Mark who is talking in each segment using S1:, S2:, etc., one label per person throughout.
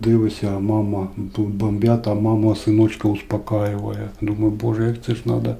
S1: дивишся, мама бомбять, а мама синочка успокаює. Думаю, Боже, як це ж треба.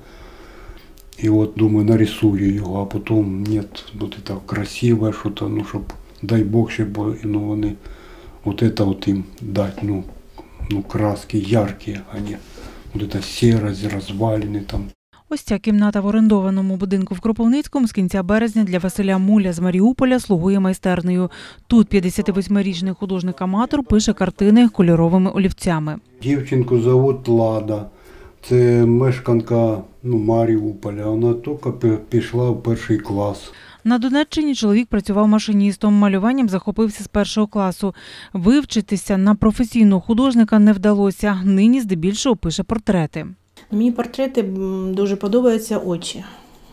S1: І от, думаю, нарисую його, а потім, ні, от це красиве, що то, ну, щоб, дай Бог, щоб вони, от це от їм дати, ну, краски яркі, а не от це сірость, розвалини там.
S2: Ось ця кімната в орендованому будинку в Кропивницькому з кінця березня для Василя Муля з Маріуполя слугує майстернею. Тут 58-річний художник-аматор пише картини кольоровими олівцями.
S1: Дівчинку звуть Лада. Це мешканка Маріуполя. Вона тільки пішла в 1 клас.
S2: На Донеччині чоловік працював машиністом, малюванням захопився з 1 класу. Вивчитися на професійного художника не вдалося. Нині здебільшого пише портрети.
S3: Мені портрети дуже подобаються очі.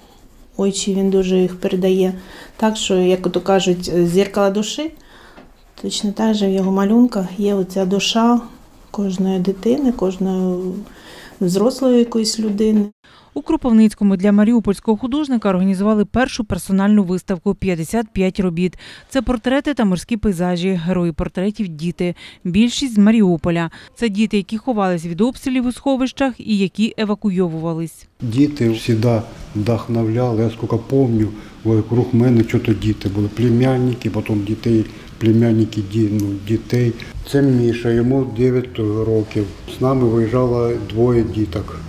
S3: Очі він дуже їх передає так, що, як то кажуть, дзеркало душі. Точно так же в його малюнках є оця душа кожної дитини, кожної взрослої якоїсь людини.
S2: У Кропивницькому для маріупольського художника організували першу персональну виставку – 55 робіт. Це портрети та морські пейзажі, герої портретів – діти. Більшість з Маріуполя. Це діти, які ховались від обстрілів у сховищах і які евакуйовувались.
S1: Діти завжди вдохновляли. Я скільки пам'ятаю, вокруг мене щось діти були. Племянники, потім дітей, племянники дітей. Це Міша, йому 9 років. З нами виїжджало 2 діток.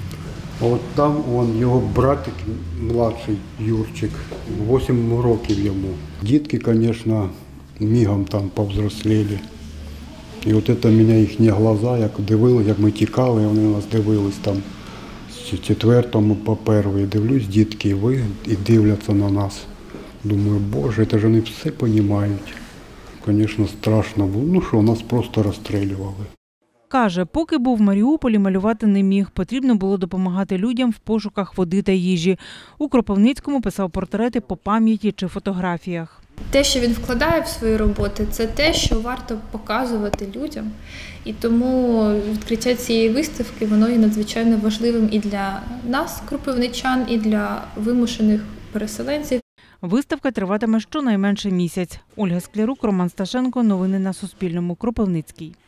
S1: От там його братик младший, Юрчик, 8 років йому. Дітки, звісно, мігом там повзросліли. І от це мене їхні глаза, як дивилися, як ми тікали, вони нас дивились там з 4-го по 1-й. Дивлюсь, дітки, ви і дивляться на нас. Думаю, Боже, це ж вони все розуміють. Звісно, страшно було. Ну що, нас просто розстрілювали.
S2: Каже, поки був в Маріуполі, малювати не міг. Потрібно було допомагати людям в пошуках води та їжі. У Кропивницькому писав портрети по пам'яті чи фотографіях.
S4: Те, що він вкладає в свої роботи, це те, що варто показувати людям. І тому відкриття цієї виставки, воно є надзвичайно важливим і для нас, кропивничан, і для вимушених переселенців.
S2: Виставка триватиме щонайменше місяць. Ольга Склярук, Роман Сташенко. Новини на Суспільному. Кропивницький.